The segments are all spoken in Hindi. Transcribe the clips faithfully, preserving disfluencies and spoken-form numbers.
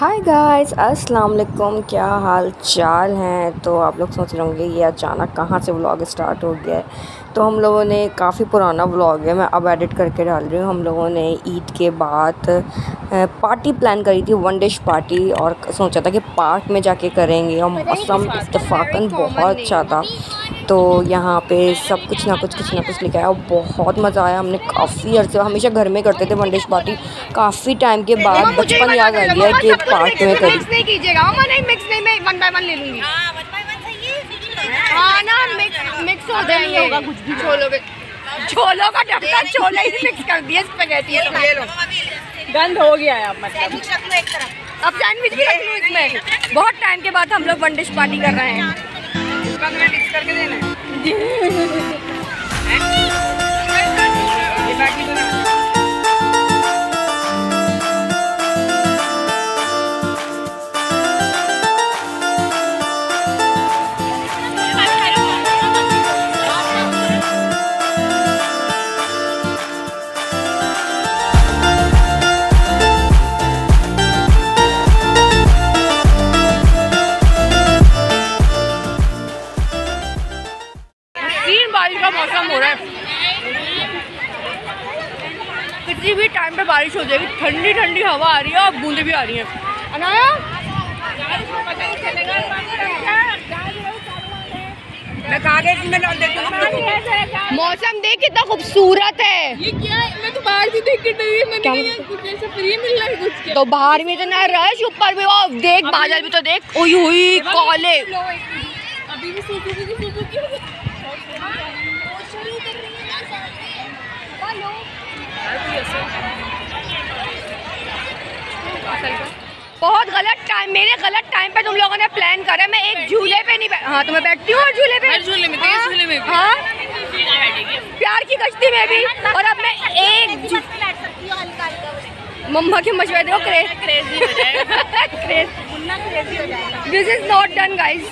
हाय गाइस, अस्सलाम वालेकुम। क्या हाल चाल हैं। तो आप लोग सोच रहे होंगे ये अचानक कहाँ से व्लॉग स्टार्ट हो गया है। तो हम लोगों ने काफ़ी पुराना व्लॉग है, मैं अब एडिट करके डाल रही हूँ। हम लोगों ने ईद के बाद पार्टी प्लान करी थी, वन डिश पार्टी, और सोचा था कि पार्क में जाके करेंगे। और मौसम इत्तफाकन बहुत अच्छा था, तो यहाँ पे सब कुछ ना कुछ कुछ ना कुछ लेके आया और बहुत मज़ा आया। हमने काफ़ी अर्से हमेशा घर में करते थे वन डिश पार्टी, काफ़ी टाइम के बाद बचपन याद आ गया कि पार्क में करी। नहीं कीजिएगा, नहीं मिक्स नहीं, मैं वन बाय वन ले लूँगी। हाँ ना, मिक्स मिक्स हो जाएगा कुछ भी। छोलों के छोलों का डब्बा छोले ही मिक्स कर दिया स्पैगेटी। गंद हो गया है अब, मतलब अब सैंडविच भी रख लूँ इसमें। बहुत टाइम के बाद हम लोग वन डिश पार्टी कर रहे हैं। मिक्स करके देना है। बारिश का मौसम हो रहा है, किसी भी टाइम पे बारिश हो जाएगी। ठंडी ठंडी हवा आ रही है और बूंदे भी आ रही हैं। अनाया मौसम देख कितना खूबसूरत है। ये क्या है? मैं तो बाहर से देख के डरी, मैंने कुछ ऐसा फ्री मिल रहा है कुछ क्या? तो बाहर में तो ना रश, ऊपर भी और देख बादल भी तो देख। ओई हुई काले। अभी भी सोचूंगी कि सोचूंगी बहुत गलत टाइम, मेरे गलत टाइम पे तुम लोगों ने प्लान करा। मैं एक झूले पे नहीं बैठ। हाँ तो मैं बैठती हूँ झूले पे, झूले में, हाँ, झूले में हाँ, प्यार की कश्ती में भी। और अब मैं एक मम्मा के मशवरे दो, क्रेज क्रेजी हो जाएगा। क्रेजी हो जाएगा। This is not done guys.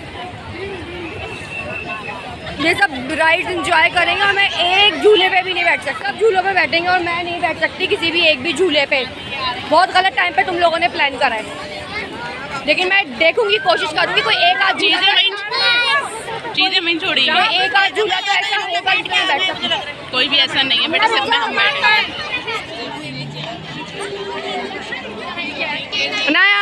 ये सब राइड्स एंजॉय करेंगे और मैं एक झूले पे भी नहीं बैठ सकता। सब झूलों पे बैठेंगे और मैं नहीं बैठ सकती किसी भी एक भी झूले पे। बहुत गलत टाइम पे तुम लोगों ने प्लान करा है, लेकिन मैं देखूंगी, कोशिश करूंगी कोई एक आध चीजें चीजें मैं छोड़ी। एक आध झूला तो ऐसा होगा कि मैं बैठ सकती। कोई भी ऐसा नहीं है बेटा, सब में हम बैठेंगे। नया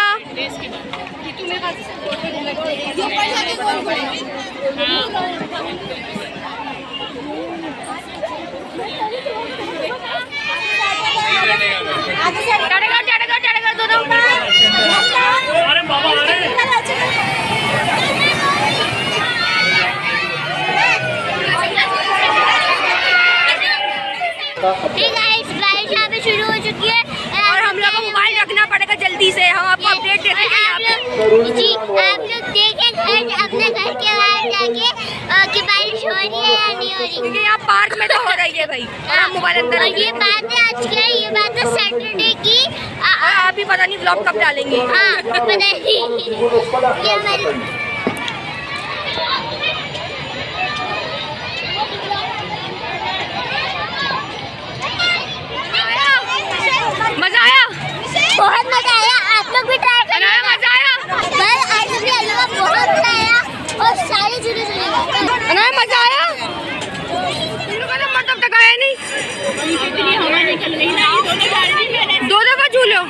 शुरू हो चुकी है और हम लोग को मोबाइल रखना पड़ेगा जल्दी से। हम आपको अपडेट देते हैं। जी आप लोग देखें घर, अपने घर के बाहर जाके कि बारिश हो रही है या नहीं हो रही, क्योंकि यहाँ पार्क में तो हो रही है भाई। और हम मोबाइल अंदर। और ये बात है आज की, ये बात है सैटरडे की। आप भी पता नहीं व्लॉग कब डालेंगे। हाँ पता नहीं। ये हमारी मजा आया, बहुत मजा आया। आप लोग भी ट्राई करें। मजा आया, आज भी अलवा बहुत मजा आया और सारे झूले झूले। अनाया मजा आया। तुम लोगों ने मतलब तक आया नहीं। दो दफा झूलो।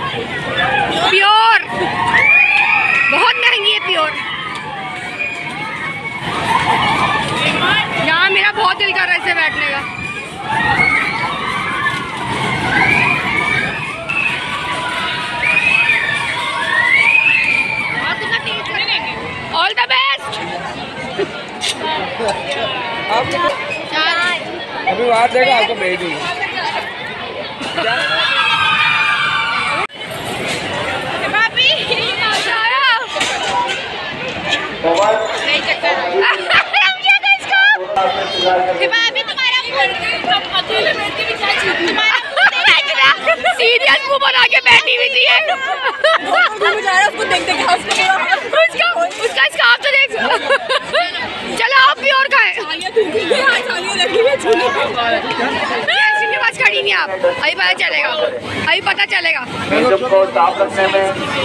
प्योर बहुत महंगी है प्योर। यहाँ मेरा बहुत दिल कर रहा है इसे बैठने का। All the best. अभी बात देगा, आपको भेज दूँगा। सीरियस मुंह बना के बैठी हुई थी। उसको देख देख उसका उसका स्कार्फ तो देख। चलो आप भी और खाएं। खड़ी नहीं आप। अभी पता चलेगा, अभी पता चलेगा। को साफ रखने में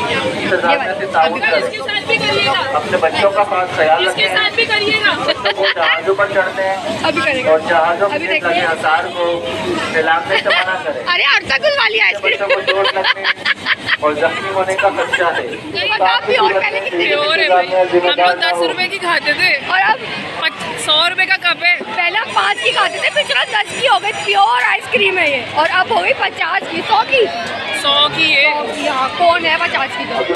अपने बच्चों का खास ख्याल रखें। बच्चों को जहाजों पर चढ़ते हैं अभी करेगा, और जहाजों अभी के देखिए। आसार को फैलाने से मना करें। अरे अर्तकुल वाली आइसक्रीम बच्चों को चोट लगने और जख्मी होने का खदशा है। काफी और पहले कितनी प्योर है भाई, हम लोग दस रुपए की खाते थे और अब सौ रुपए का कप है। पहले हम पाँच की खाते थे, पिछला दस की हो गई। प्योर आइसक्रीम है ये, और अब हो गई पचास की, सौ की, सौ की है। यहाँ कौन है पचास की? तो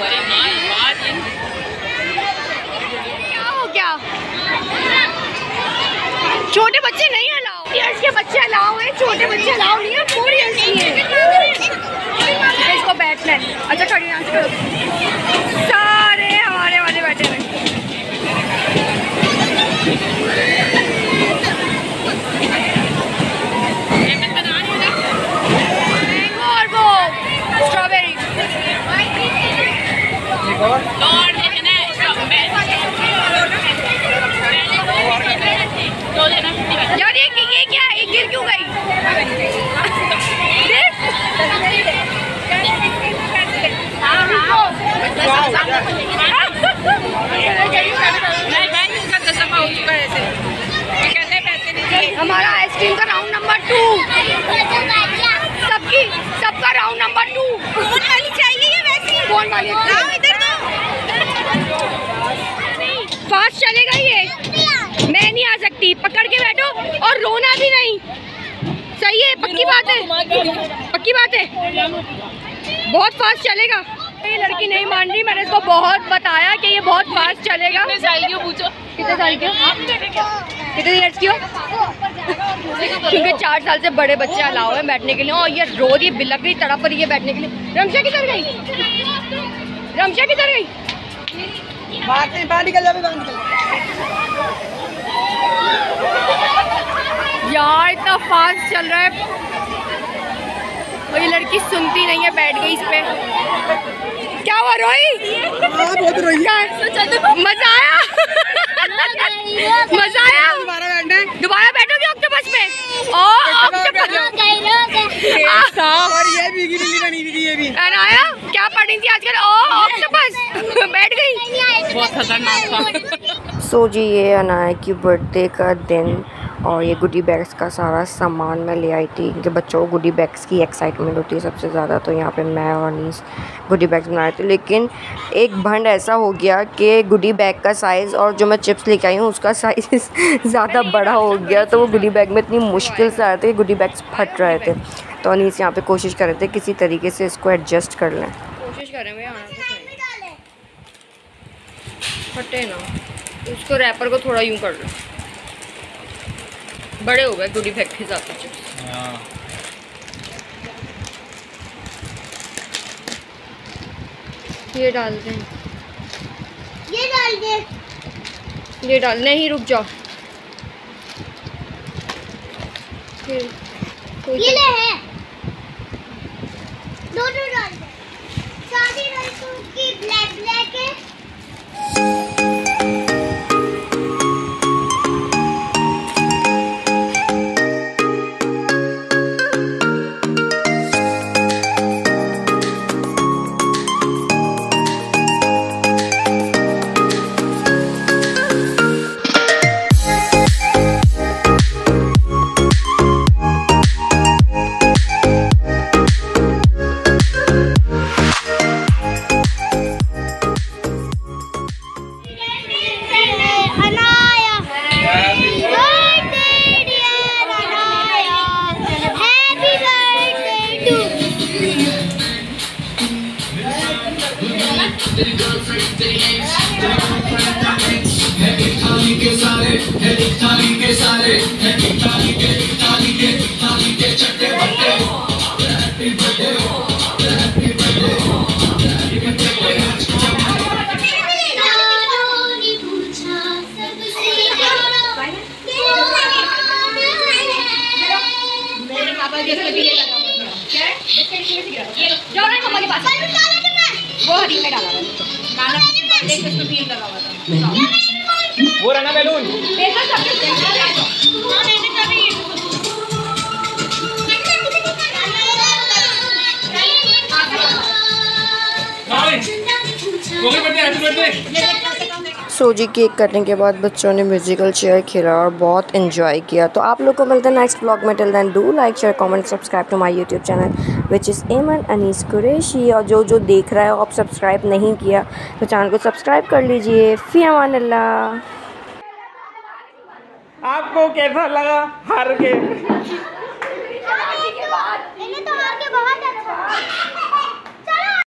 क्या हो गया? छोटे बच्चे नहीं अलाउ, ईयर्स के बच्चे अलाउ हैं, छोटे बच्चे अलाउ नहीं है, फोर ईयर्स की है। इसको बैठना है। अच्छा खड़ी यहाँ से करो। सारे हमारे वाले बैठे हुए। मैंगो और वो स्ट्रॉबेरी। यार ये ये क्या है? ये गिर क्यों गई? हमारा आइसक्रीम का राउंड नंबर टू, सबकी सबका राउंड नंबर टू। कौन वाली चाहिए ये? वैसी कौन वाली? इधर दो। फास्ट चलेगा ये, मैं नहीं आ सकती। पकड़ के बैठो और रोना भी नहीं। सही है, पक्की बात है, पक्की बात है। बहुत फास्ट चलेगा। ये लड़की नहीं मान रही, मैंने इसको बहुत बताया कि ये बहुत फास्ट चलेगा। कितने साल की हो पूछो? कितने साल की हो? कितने ईयर्स की हो? क्योंकि चार साल से बड़े बच्चे अलाउ है बैठने के लिए। और ये रो रही, बिलक रही, तड़प रही है बैठने के लिए। रमशा किधर गई? रमशा किधर गई? बाहर निकल जा, बाहर निकल। यार इतना फास्ट चल रहा है और ये लड़की सुनती नहीं है, बैठ गई इस पे। क्या हुआ रोई? बहुत रोई। मजा आया? मजा आया? दोबारा बैठना है। दोबारा बैठोगे ऑक्टोपस में? ओ ऑक्टोपस। और ये भीगी नीली बनी हुई ये भी। अनाया क्या पढ़ी थी आजकल? ओ ऑक्टोपस। बैठ गई। बहुत खतरनाक था। सो जी ये अनाया की बर्थडे का दिन और ये गुडी बैग्स का सारा सामान मैं ले आई थी क्योंकि बच्चों को गुडी बैग्स की एक्साइटमेंट होती है सबसे ज़्यादा। तो यहाँ पे मैं और अनीस गुडी बैग्स बना रहे थे, लेकिन एक भंड ऐसा हो गया कि गुडी बैग का साइज़ और जो मैं चिप्स लेके आई हूँ उसका साइज़ ज़्यादा बड़ा हो गया। तो वो गुडी बैग में इतनी मुश्किल से आए थे, गुडी बैग्स फट रहे थे। तो अनीस यहाँ पे कोशिश कर रहे थे किसी तरीके से इसको एडजस्ट कर लें। कोशिश करें भैया, फटे ना, उसको रैपर को थोड़ा यूँ कर लो। बड़े हो गए गुडी बैग के साथ चिप्स। ये डाल दें, ये डाल दे। ये डाल नहीं, रुक जाओ। ये ये ले है, दो दो डाल दे। सारी रंगों की ब्लैक ब्लैक है। वो हरी में डाला वो रंगा बैलून बेटा सब सो जी केक कटने के बाद बच्चों ने म्यूजिकल चेयर खेला और बहुत इन्जॉय किया। तो आप लोग को मिलते हैं नेक्स्ट ब्लॉग में। Till then do like share comment subscribe to my YouTube channel which is Aman Anees Qureshi. और जो जो देख रहा है आप सब्सक्राइब नहीं किया तो चैनल को सब्सक्राइब कर लीजिए। फ़ी अमान अल्लाह। आपको कैसा लगा हार के?